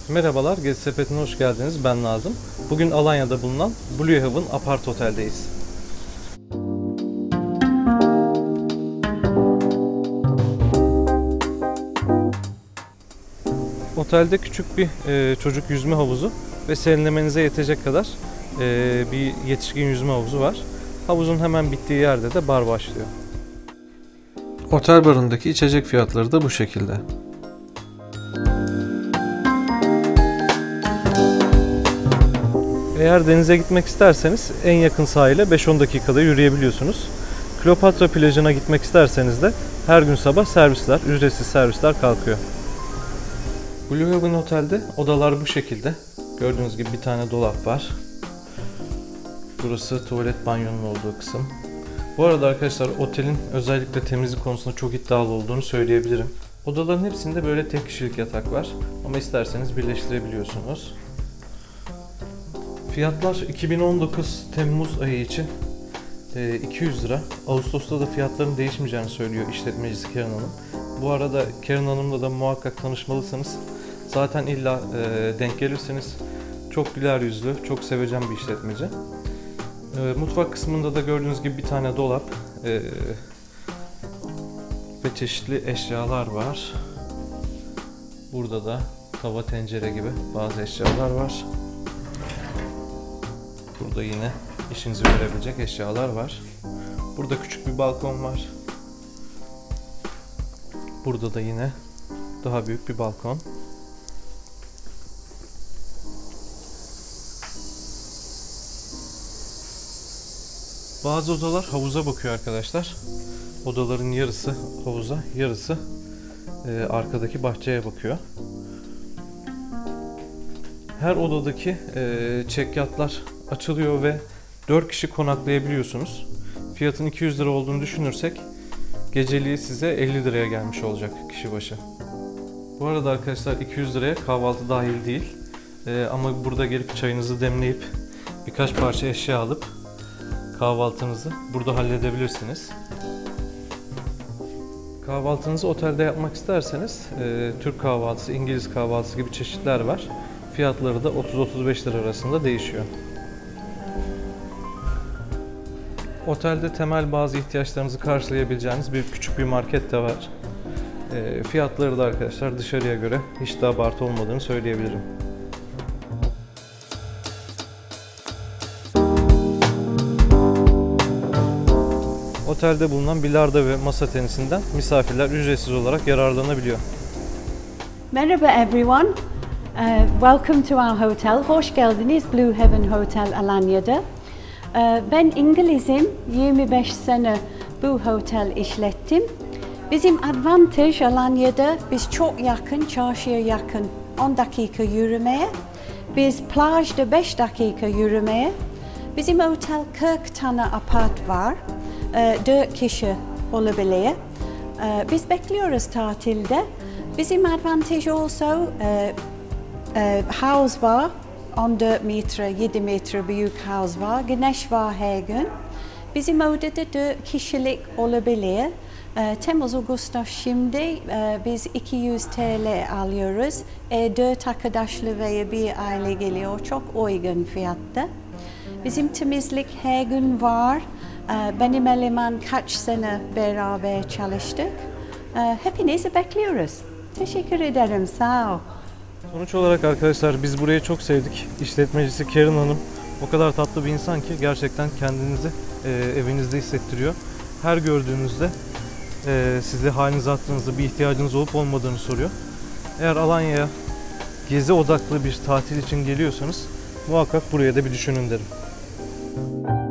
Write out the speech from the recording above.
Merhabalar, Gezi Sepeti'ne hoş geldiniz. Ben Nazım. Bugün Alanya'da bulunan Blue Heaven Apart Otel'deyiz. Otelde küçük bir çocuk yüzme havuzu ve serinlemenize yetecek kadar bir yetişkin yüzme havuzu var. Havuzun hemen bittiği yerde de bar başlıyor. Otel barındaki içecek fiyatları da bu şekilde. Eğer denize gitmek isterseniz en yakın sahile 5-10 dakikada yürüyebiliyorsunuz. Kleopatra plajına gitmek isterseniz de her gün sabah ücretsiz servisler kalkıyor. Blue Heaven Otel'de odalar bu şekilde. Gördüğünüz gibi bir tane dolap var. Burası tuvalet banyonun olduğu kısım. Bu arada arkadaşlar otelin özellikle temizlik konusunda çok iddialı olduğunu söyleyebilirim. Odaların hepsinde böyle tek kişilik yatak var ama isterseniz birleştirebiliyorsunuz. Fiyatlar 2019 Temmuz ayı için 200 lira. Ağustos'ta da fiyatların değişmeyeceğini söylüyor işletmecisi Karen Hanım. Bu arada Karen Hanım'la da muhakkak tanışmalısınız. Zaten illa denk gelirseniz çok güler yüzlü, çok sevecen bir işletmeci. Mutfak kısmında da gördüğünüz gibi bir tane dolap ve çeşitli eşyalar var. Burada da tava, tencere gibi bazı eşyalar var. Burada yine işinizi görebilecek eşyalar var. Burada küçük bir balkon var. Burada da yine daha büyük bir balkon. Bazı odalar havuza bakıyor arkadaşlar. Odaların yarısı havuza, yarısı arkadaki bahçeye bakıyor. Her odadaki çekyatlar açılıyor ve 4 kişi konaklayabiliyorsunuz. Fiyatın 200 lira olduğunu düşünürsek geceliği size 50 liraya gelmiş olacak kişi başı. Bu arada arkadaşlar 200 liraya kahvaltı dahil değil. Ama burada gelip çayınızı demleyip birkaç parça eşya alıp kahvaltınızı burada halledebilirsiniz. Kahvaltınızı otelde yapmak isterseniz Türk kahvaltısı, İngiliz kahvaltısı gibi çeşitler var. Fiyatları da 30-35 lira arasında değişiyor. Otelde temel bazı ihtiyaçlarınızı karşılayabileceğiniz küçük bir market de var. Fiyatları da arkadaşlar dışarıya göre hiç de abartı olmadığını söyleyebilirim. Otelde bulunan bilardo ve masa tenisinden misafirler ücretsiz olarak yararlanabiliyor. Merhaba everyone. Welcome to our hotel. Hoş geldiniz Blue Heaven Hotel Alanya'da. Ben İngilizim. 25 sene bu otel işlettim. Bizim avantaj Alanya'da biz çok yakın, çarşıya yakın 10 dakika yürümeye. Biz plajda 5 dakika yürümeye. Bizim otel 40 tane apart var. 4 kişi olabilir. Biz bekliyoruz tatilde. Bizim avantajı olsa havuz var. 14 metre, 7 metre büyük havuz var. Güneş var her gün. Bizim odada 4 kişilik olabilir. Temmuz Ağustos şimdi biz 200 TL alıyoruz. 4 arkadaşlı veya bir aile geliyor. Çok uygun fiyatta. Bizim temizlik her gün var. Benim eleman kaç sene beraber çalıştık. Hepinizi bekliyoruz. Teşekkür ederim. Sağ ol. Sonuç olarak arkadaşlar biz burayı çok sevdik. İşletmecisi Karen Hanım o kadar tatlı bir insan ki gerçekten kendinizi evinizde hissettiriyor. Her gördüğünüzde size halinizi attığınızda bir ihtiyacınız olup olmadığını soruyor. Eğer Alanya'ya gezi odaklı bir tatil için geliyorsanız muhakkak buraya da bir düşünün derim.